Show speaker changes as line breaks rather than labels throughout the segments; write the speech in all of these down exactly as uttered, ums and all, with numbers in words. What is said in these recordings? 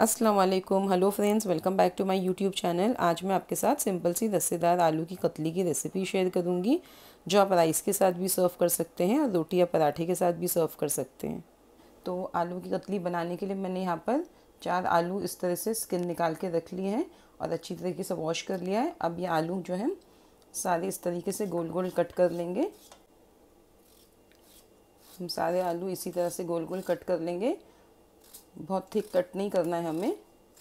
अस्सलाम वालेकुम, hello friends, welcome back to my YouTube channel. आज मैं आपके साथ सिंपल सी रस्सेदार आलू की कतली की रेसिपी शेयर करूंगी, जो आप राइस के साथ भी सर्व कर सकते हैं और रोटी या पराठे के साथ भी सर्व कर सकते हैं। तो आलू की कतली बनाने के लिए मैंने यहाँ पर चार आलू इस तरह से स्किन निकाल के रख लिए हैं और अच्छी तरीके से वॉश कर लिया है। अब ये आलू जो है सारे इस तरीके से गोल गोल कट कर लेंगे। हम सारे आलू इसी तरह से गोल गोल कट कर लेंगे। बहुत थिक कट नहीं करना है हमें,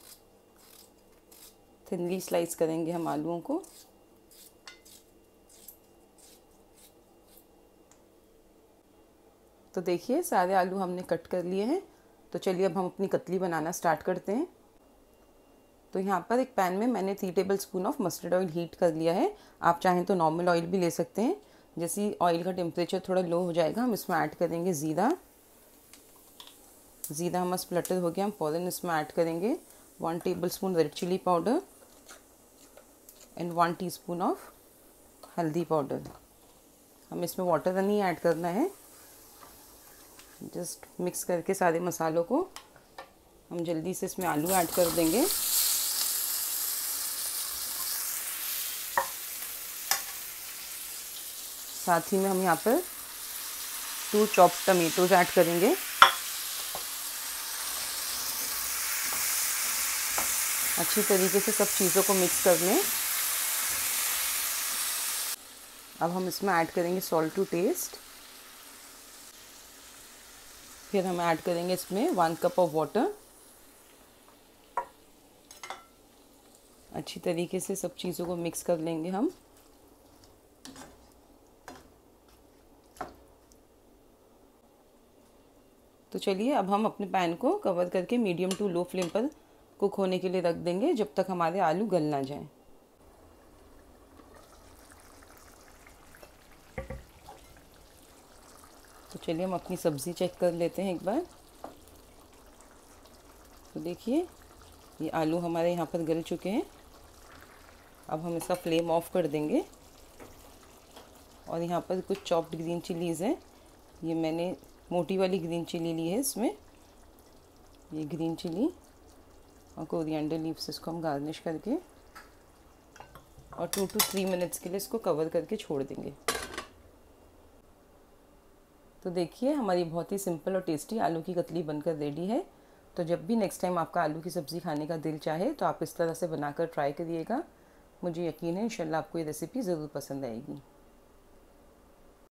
थिनली स्लाइस करेंगे हम आलूओं को। तो देखिए सारे आलू हमने कट कर लिए हैं। तो चलिए अब हम अपनी कतली बनाना स्टार्ट करते हैं। तो यहाँ पर एक पैन में मैंने three tablespoon of mustard oil heat कर लिया है। आप चाहें तो नॉर्मल ऑयल भी ले सकते हैं। जैसे ऑयल का टेम्परेचर थोड़ा लो हो जाएगा, हम इसमें ऐड करेंगे ज़ीरा। ज़ीरा हमारा स्प्लटर हो गया, हम फ़ौरन इसमें ऐड करेंगे one tablespoon red chilli powder and one teaspoon of haldi powder. हम इसमें वाटर नहीं ऐड करना है, जस्ट मिक्स करके सारे मसालों को हम जल्दी से इसमें आलू ऐड कर देंगे। साथ ही में हम यहाँ पर टू चॉप्ड टमेटोज ऐड करेंगे। अच्छी तरीके से सब चीज़ों को मिक्स कर लें। अब हम इसमें ऐड करेंगे सॉल्ट टू टेस्ट। फिर हम ऐड करेंगे इसमें वन कप ऑफ वाटर। अच्छी तरीके से सब चीज़ों को मिक्स कर लेंगे हम। तो चलिए अब हम अपने पैन को कवर करके मीडियम टू लो फ्लेम पर कुक होने के लिए रख देंगे, जब तक हमारे आलू गल ना जाएं। तो चलिए हम अपनी सब्ज़ी चेक कर लेते हैं एक बार। तो देखिए ये आलू हमारे यहाँ पर गल चुके हैं। अब हम इसका फ्लेम ऑफ कर देंगे। और यहाँ पर कुछ चॉप्ड ग्रीन चिलीज़ हैं। ये मैंने मोटी वाली ग्रीन चिली ली है। इसमें ये ग्रीन चिली और कोरिएंडर लीव्स, इसको हम गार्निश करके और टू टू थ्री मिनट्स के लिए इसको कवर करके छोड़ देंगे। तो देखिए हमारी बहुत ही सिंपल और टेस्टी आलू की कतली बनकर रेडी है। तो जब भी नेक्स्ट टाइम आपका आलू की सब्ज़ी खाने का दिल चाहे तो आप इस तरह से बनाकर ट्राई करिएगा। मुझे यकीन है इंशाल्लाह आपको ये रेसिपी ज़रूर पसंद आएगी।